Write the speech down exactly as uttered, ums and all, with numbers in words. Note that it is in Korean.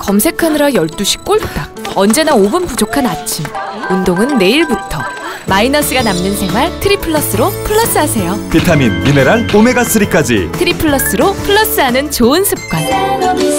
검색하느라 열두 시 꼴딱. 언제나 오 분 부족한 아침. 운동은 내일부터. 마이너스가 남는 생활 트리플러스로 플러스하세요. 비타민, 미네랄, 오메가삼까지 트리플러스로 플러스하는 좋은 습관.